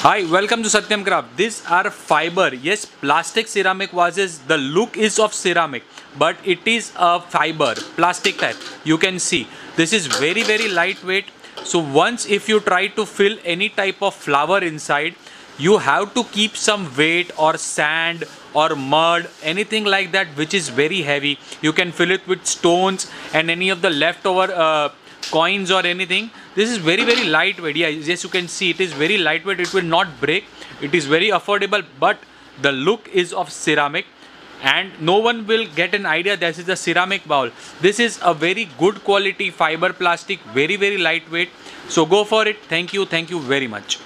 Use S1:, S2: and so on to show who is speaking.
S1: Hi, welcome to Satyam Craft. These are fiber. Yes, plastic ceramic vases. The look is of ceramic, but it is a fiber, plastic type. You can see this is very lightweight. So once if you try to fill any type of flower inside, you have to keep some weight or sand or mud, anything like that which is very heavy. You can fill it with stones and any of the leftover coins or anything. This is very lightweight. Yeah, yes, you can see it is very lightweight. It will not break. It is very affordable, but the look is of ceramic and no one will get an idea this is a ceramic bowl. This is a very good quality fiber plastic, very lightweight. So go for it. Thank you very much.